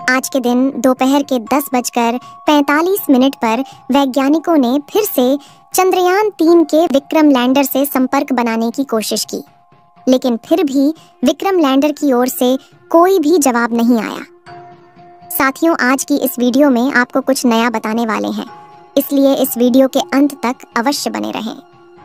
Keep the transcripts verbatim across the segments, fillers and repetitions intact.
आज के दिन दोपहर के दस बजकर पैंतालीस मिनट पर वैज्ञानिकों ने फिर से चंद्रयान तीन के विक्रम लैंडर से संपर्क बनाने की कोशिश की, लेकिन फिर भी विक्रम लैंडर की ओर से कोई भी जवाब नहीं आया। साथियों, आज की इस वीडियो में आपको कुछ नया बताने वाले हैं, इसलिए इस वीडियो के अंत तक अवश्य बने रहें।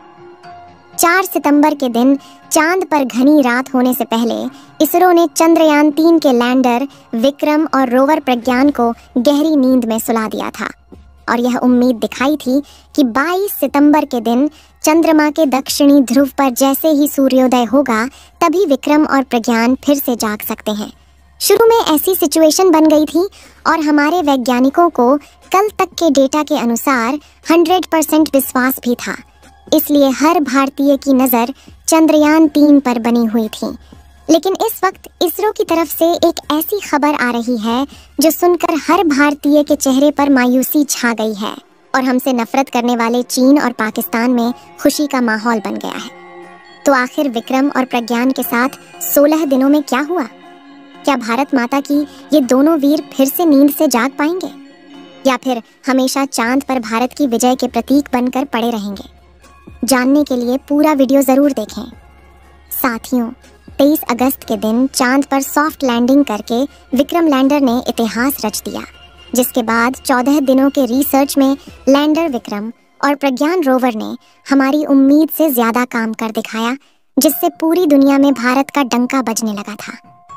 चार सितंबर के दिन चांद पर घनी रात होने से पहले इसरो ने चंद्रयान तीन के लैंडर विक्रम और रोवर प्रज्ञान को गहरी नींद में सुला दिया था और यह उम्मीद दिखाई थी कि बाईस सितंबर के दिन चंद्रमा के दक्षिणी ध्रुव पर जैसे ही सूर्योदय होगा तभी विक्रम और प्रज्ञान फिर से जाग सकते हैं। शुरू में ऐसी सिचुएशन बन गई थी और हमारे वैज्ञानिकों को कल तक के डेटा के अनुसार सौ परसेंट विश्वास भी था, इसलिए हर भारतीय की नज़र चंद्रयान तीन पर बनी हुई थी। लेकिन इस वक्त इसरो की तरफ से एक ऐसी खबर आ रही है जो सुनकर हर भारतीय के चेहरे पर मायूसी छा गई है और हमसे नफरत करने वाले चीन और पाकिस्तान में खुशी का माहौल बन गया है। तो आखिर विक्रम और प्रज्ञान के साथ सोलह दिनों में क्या हुआ? क्या भारत माता की ये दोनों वीर फिर से नींद से जाग पाएंगे या फिर हमेशा चांद पर भारत की विजय के प्रतीक बनकर पड़े रहेंगे? जानने के लिए पूरा वीडियो जरूर देखें। साथियों, तेईस अगस्त के दिन चांद पर सॉफ्ट लैंडिंग करके विक्रम लैंडर ने इतिहास रच दिया, जिसके बाद चौदह दिनों के रिसर्च में लैंडर विक्रम और प्रज्ञान रोवर ने हमारी उम्मीद से ज्यादा काम कर दिखाया, जिससे पूरी दुनिया में भारत का डंका बजने लगा था।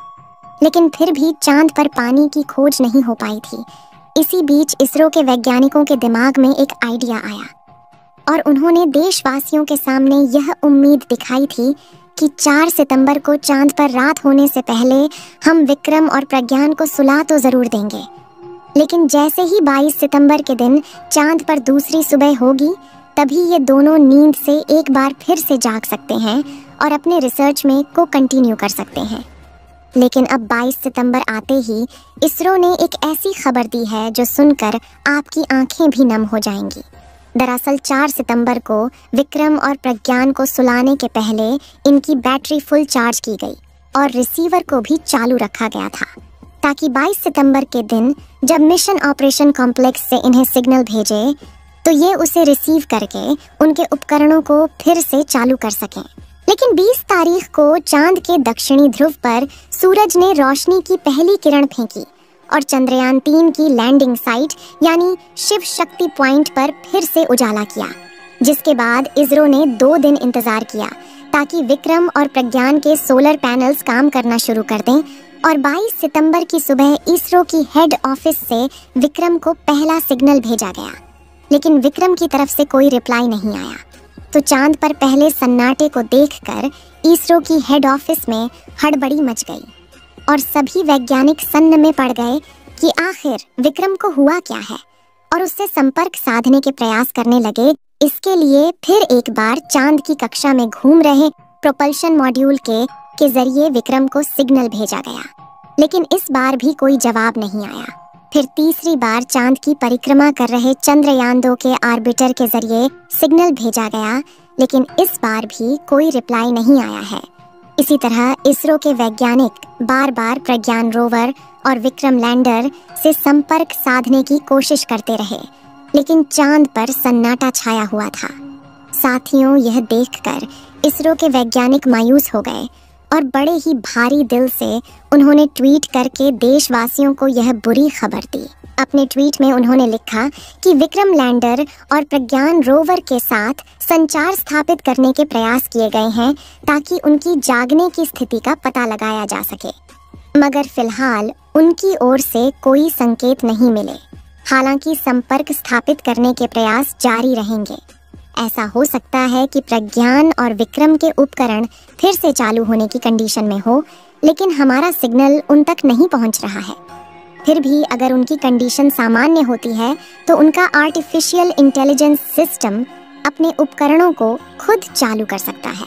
लेकिन फिर भी चांद पर पानी की खोज नहीं हो पाई थी। इसी बीच इसरो के वैज्ञानिकों के दिमाग में एक आइडिया आया और उन्होंने देशवासियों के सामने यह उम्मीद दिखाई थी कि चार सितंबर को चांद पर रात होने से पहले हम विक्रम और प्रज्ञान को सुला तो जरूर देंगे। लेकिन जैसे ही बाईस सितंबर के दिन चांद पर दूसरी सुबह होगी, तभी ये दोनों नींद से एक बार फिर से जाग सकते हैं और अपने रिसर्च में को कंटिन्यू कर सकते हैं। लेकिन अब बाईस सितंबर आते ही इसरो ने एक ऐसी खबर दी है जो सुनकर आपकी आंखें भी नम हो जाएंगी। दरअसल चार सितंबर को विक्रम और प्रज्ञान को सुलाने के पहले इनकी बैटरी फुल चार्ज की गई और रिसीवर को भी चालू रखा गया था, ताकि बाईस सितंबर के दिन जब मिशन ऑपरेशन कॉम्प्लेक्स से इन्हें सिग्नल भेजे तो ये उसे रिसीव करके उनके उपकरणों को फिर से चालू कर सकें। लेकिन बीस तारीख को चांद के दक्षिणी ध्रुव पर सूरज ने रोशनी की पहली किरण फेंकी और चंद्रयान तीन की लैंडिंग साइट यानी शिव शक्ति पॉइंट पर फिर से उजाला किया, जिसके बाद इसरो ने दो दिन इंतजार किया ताकि विक्रम और प्रज्ञान के सोलर पैनल्स काम करना शुरू कर दें और बाईस सितंबर की सुबह इसरो की हेड ऑफिस से विक्रम को पहला सिग्नल भेजा गया। लेकिन विक्रम की तरफ से कोई रिप्लाई नहीं आया, तो चांद पर पहले सन्नाटे को देखकर इसरो की हेड ऑफिस में हड़बड़ी मच गई और सभी वैज्ञानिक सन्न में पड़ गए कि आखिर विक्रम को हुआ क्या है और उससे संपर्क साधने के प्रयास करने लगे। इसके लिए फिर एक बार चांद की कक्षा में घूम रहे प्रोपल्शन मॉड्यूल के के जरिए विक्रम को सिग्नल भेजा गया, लेकिन इस बार भी कोई जवाब नहीं आया। फिर तीसरी बार चांद की परिक्रमा कर रहे चंद्रयान दो के ऑर्बिटर के जरिए सिग्नल भेजा गया, लेकिन इस बार भी कोई रिप्लाई नहीं आया है। इसी तरह इसरो के वैज्ञानिक बार बार प्रज्ञान रोवर और विक्रम लैंडर से संपर्क साधने की कोशिश करते रहे, लेकिन चांद पर सन्नाटा छाया हुआ था। साथियों, यह देखकर इसरो के वैज्ञानिक मायूस हो गए और बड़े ही भारी दिल से उन्होंने ट्वीट करके देशवासियों को यह बुरी खबर दी। अपने ट्वीट में उन्होंने लिखा कि विक्रम लैंडर और प्रज्ञान रोवर के साथ संचार स्थापित करने के प्रयास किए गए हैं ताकि उनकी जागने की स्थिति का पता लगाया जा सके, मगर फिलहाल उनकी ओर से कोई संकेत नहीं मिले। हालांकि संपर्क स्थापित करने के प्रयास जारी रहेंगे। ऐसा हो सकता है कि प्रज्ञान और विक्रम के उपकरण फिर से चालू होने की कंडीशन में हो, लेकिन हमारा सिग्नल उन तक नहीं पहुंच रहा है। फिर भी अगर उनकी कंडीशन सामान्य होती है तो उनका आर्टिफिशियल इंटेलिजेंस सिस्टम अपने उपकरणों को खुद चालू कर सकता है।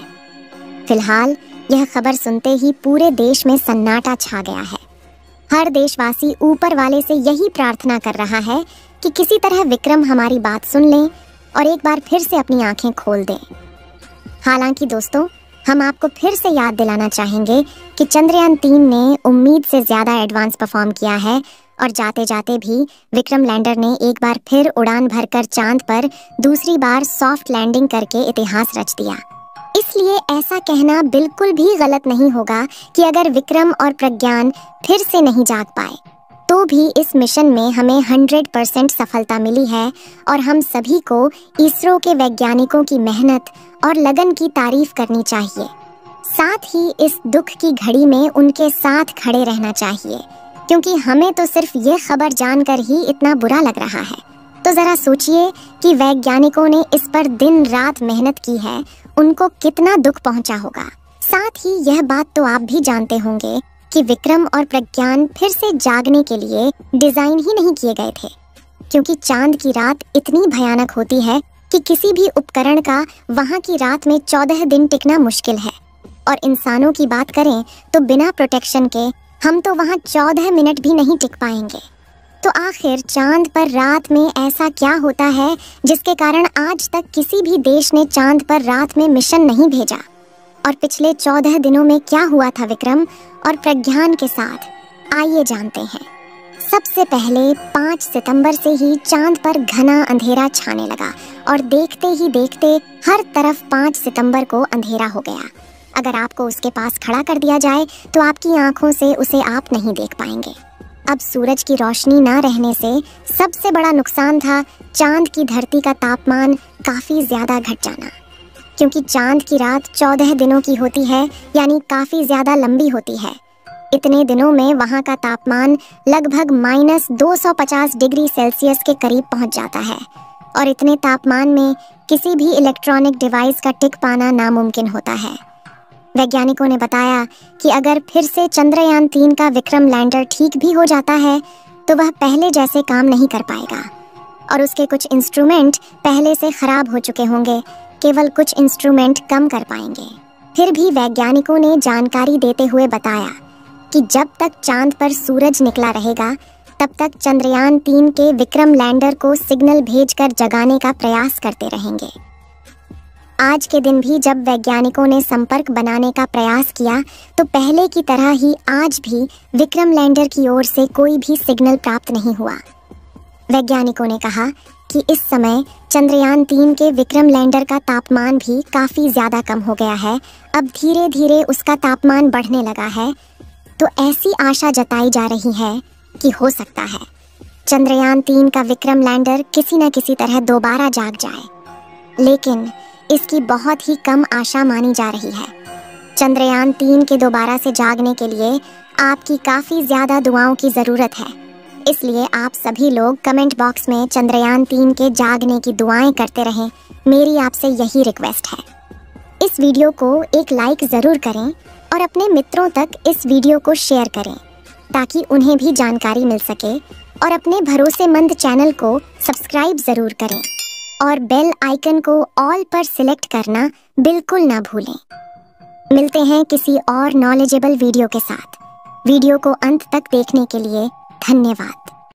फिलहाल यह खबर सुनते ही पूरे देश में सन्नाटा छा गया है। हर देशवासी ऊपर वाले से यही प्रार्थना कर रहा है कि किसी तरह विक्रम हमारी बात सुन लें और एक बार फिर से अपनी आंखें खोल दें। हालांकि दोस्तों, हम आपको फिर से याद दिलाना चाहेंगे कि चंद्रयान तीन ने उम्मीद से ज़्यादा एडवांस परफॉर्म किया है और जाते जाते भी विक्रम लैंडर ने एक बार फिर उड़ान भरकर चांद पर दूसरी बार सॉफ्ट लैंडिंग करके इतिहास रच दिया। इसलिए ऐसा कहना बिल्कुल भी गलत नहीं होगा कि अगर विक्रम और प्रज्ञान फिर से नहीं जाग पाए तो भी इस मिशन में हमें हंड्रेड परसेंट सफलता मिली है और हम सभी को इसरो के वैज्ञानिकों की मेहनत और लगन की तारीफ करनी चाहिए। साथ ही इस दुख की घड़ी में उनके साथ खड़े रहना चाहिए, क्योंकि हमें तो सिर्फ ये खबर जानकर ही इतना बुरा लग रहा है। तो जरा सोचिए कि वैज्ञानिकों ने इस पर दिन रात मेहनत की है, उनको कितना दुख पहुंचा होगा। साथ ही यह बात तो आप भी जानते होंगे कि विक्रम और प्रज्ञान फिर से जागने के लिए डिजाइन ही नहीं किए गए थे, क्योंकि चांद की रात इतनी भयानक होती है कि किसी भी उपकरण का वहां की रात में चौदह दिन टिकना मुश्किल है। और इंसानों की बात करें तो बिना प्रोटेक्शन के हम तो वहां चौदह मिनट भी नहीं टिक पाएंगे। तो आखिर चांद पर रात में ऐसा क्या होता है जिसके कारण आज तक किसी भी देश ने चांद पर रात में मिशन नहीं भेजा? और पिछले चौदह दिनों में क्या हुआ था विक्रम और प्रज्ञान के साथ, आइए जानते हैं। सबसे पहले पाँच सितंबर से ही चांद पर घना अंधेरा छाने लगा और देखते ही देखते हर तरफ पाँच सितंबर को अंधेरा हो गया। अगर आपको उसके पास खड़ा कर दिया जाए तो आपकी आंखों से उसे आप नहीं देख पाएंगे। अब सूरज की रोशनी ना रहने से सबसे बड़ा नुकसान था चांद की धरती का तापमान काफी ज्यादा घट जाना, क्योंकि चांद की रात चौदह दिनों की होती है, यानी काफी ज्यादा लंबी होती है। इतने दिनों में वहां का तापमान लगभग माइनस दो सौ पचास डिग्री सेल्सियस के करीब पहुंच जाता है और इतने तापमान में किसी भी इलेक्ट्रॉनिक डिवाइस का टिक पाना नामुमकिन होता है। वैज्ञानिकों ने बताया कि अगर फिर से चंद्रयान तीन का विक्रम लैंडर ठीक भी हो जाता है तो वह पहले जैसे काम नहीं कर पाएगा और उसके कुछ इंस्ट्रूमेंट पहले से खराब हो चुके होंगे, केवल कुछ इंस्ट्रूमेंट कम कर पाएंगे। फिर भी वैज्ञानिकों ने जानकारी देते हुए बताया कि जब तक चांद पर सूरज निकला रहेगा तब तक चंद्रयान तीन के विक्रम लैंडर को सिग्नल भेजकर जगाने का प्रयास करते रहेंगे। आज के दिन भी जब वैज्ञानिकों ने संपर्क बनाने का प्रयास किया तो पहले की तरह ही आज भी विक्रम लैंडर की ओर से कोई भी सिग्नल प्राप्त नहीं हुआ। वैज्ञानिकों ने कहा कि इस समय चंद्रयान तीन के विक्रम लैंडर का तापमान भी काफी ज्यादा कम हो गया है, अब धीरे धीरे उसका तापमान बढ़ने लगा है। तो ऐसी आशा जताई जा रही है कि हो सकता है चंद्रयान तीन का विक्रम लैंडर किसी न किसी तरह दोबारा जाग जाए, लेकिन इसकी बहुत ही कम आशा मानी जा रही है। चंद्रयान तीन के दोबारा से जागने के लिए आपकी काफी ज्यादा दुआओं की जरूरत है, इसलिए आप सभी लोग कमेंट बॉक्स में चंद्रयान तीन के जागने की दुआएं करते रहें, मेरी आपसे यही रिक्वेस्ट है। इस वीडियो को एक लाइक ज़रूर करें और अपने मित्रों तक इस वीडियो को शेयर करें ताकि उन्हें भी जानकारी मिल सके, और अपने भरोसेमंद चैनल को सब्सक्राइब ज़रूर करें और बेल आइकन को ऑल पर सिलेक्ट करना बिल्कुल ना भूलें। मिलते हैं किसी और नॉलेजेबल वीडियो के साथ। वीडियो को अंत तक देखने के लिए धन्यवाद।